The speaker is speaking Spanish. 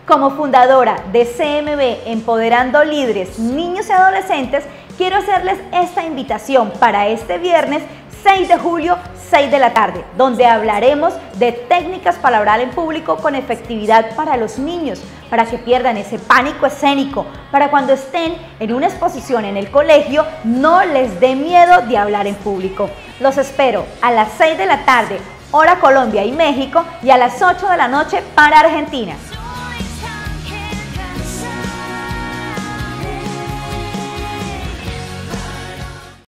Como fundadora de CMB Empoderando Líderes, Niños y Adolescentes, quiero hacerles esta invitación para este viernes 6 de julio, 6 de la tarde, donde hablaremos de técnicas para hablar en público con efectividad para los niños, para que pierdan ese pánico escénico, para cuando estén en una exposición en el colegio no les dé miedo de hablar en público. Los espero a las 6 de la tarde, hora Colombia y México, y a las 8 de la noche para Argentina.